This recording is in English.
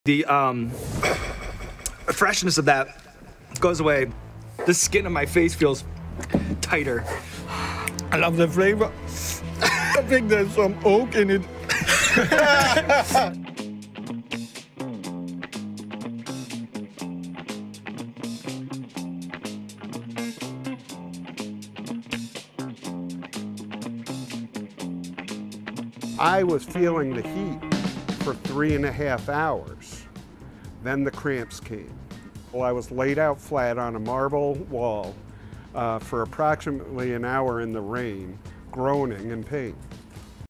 The freshness of that goes away. The skin of my face feels tighter. I love the flavor. I think there's some oak in it. I was feeling the heat for 3.5 hours. Then the cramps came. Well, I was laid out flat on a marble wall for approximately an hour in the rain, groaning in pain.